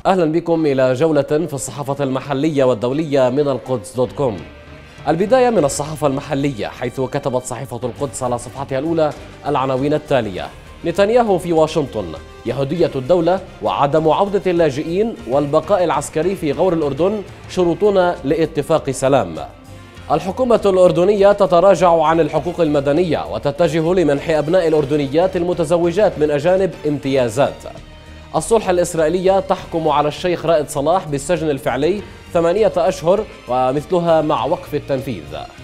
أهلا بكم إلى جولة في الصحافة المحلية والدولية من القدس دوت كوم. البداية من الصحافة المحلية، حيث كتبت صحيفة القدس على صفحتها الأولى العناوين التالية: نتنياهو في واشنطن، يهودية الدولة وعدم عودة اللاجئين والبقاء العسكري في غور الأردن شروطون لاتفاق سلام. الحكومة الأردنية تتراجع عن الحقوق المدنية وتتجه لمنح أبناء الأردنيات المتزوجات من أجانب امتيازات. الصلح الإسرائيلية تحكم على الشيخ رائد صلاح بالسجن الفعلي 8 أشهر ومثلها مع وقف التنفيذ.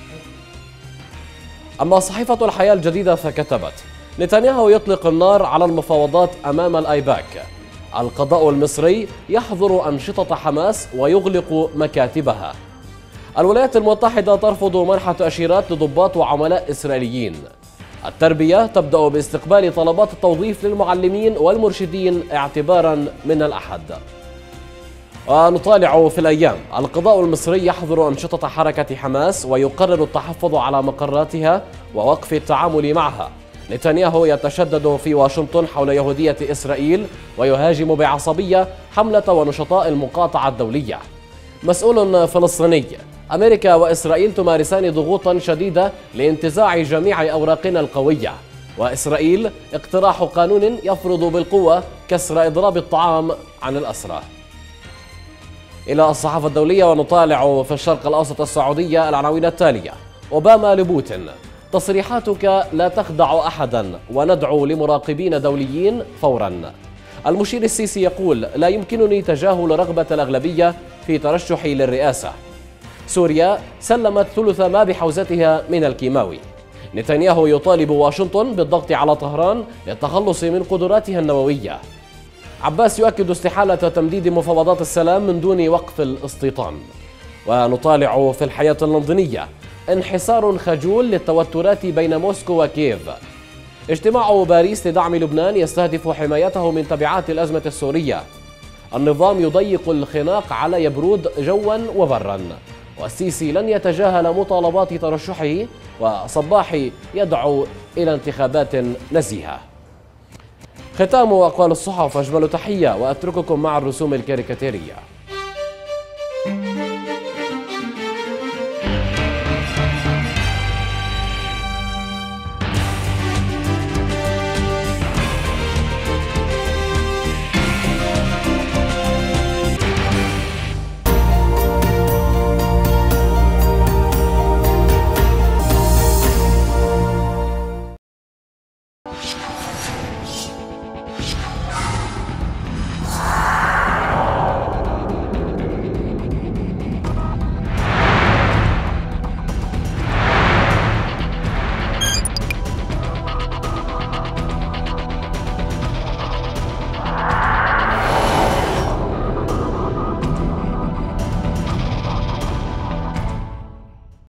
أما صحيفة الحياة الجديدة فكتبت: نتنياهو يطلق النار على المفاوضات أمام الآيباك. القضاء المصري يحظر أنشطة حماس ويغلق مكاتبها. الولايات المتحدة ترفض منح تأشيرات لضباط وعملاء إسرائيليين. التربية تبدأ باستقبال طلبات التوظيف للمعلمين والمرشدين اعتبارا من الأحد. ونطالع في الأيام: القضاء المصري يحظر أنشطة حركة حماس ويقرر التحفظ على مقراتها ووقف التعامل معها. نتنياهو يتشدد في واشنطن حول يهودية إسرائيل ويهاجم بعصبية حملة ونشطاء المقاطعة الدولية. مسؤول فلسطيني: أمريكا وإسرائيل تمارسان ضغوطا شديدة لانتزاع جميع أوراقنا القوية. وإسرائيل اقتراح قانون يفرض بالقوة كسر إضراب الطعام عن الأسرى. إلى الصحافة الدولية، ونطالع في الشرق الأوسط السعودية العناوين التالية: أوباما لبوتين: تصريحاتك لا تخدع أحدا وندعو لمراقبين دوليين فورا. المشير السيسي يقول: لا يمكنني تجاهل رغبة الأغلبية في ترشحي للرئاسة. سوريا سلمت ثلث ما بحوزتها من الكيماوي. نتنياهو يطالب واشنطن بالضغط على طهران للتخلص من قدراتها النووية. عباس يؤكد استحالة تمديد مفاوضات السلام من دون وقف الاستيطان. ونطالع في الحياة اللندنية: انحسار خجول للتوترات بين موسكو وكييف. اجتماع باريس لدعم لبنان يستهدف حمايته من تبعات الأزمة السورية. النظام يضيق الخناق على يبرود جوا وبرا. والسيسي لن يتجاهل مطالبات ترشحه. وصباحي يدعو إلى انتخابات نزيهة. ختام أقوال الصحف، أجمل تحية وأترككم مع الرسوم الكاريكاتيرية.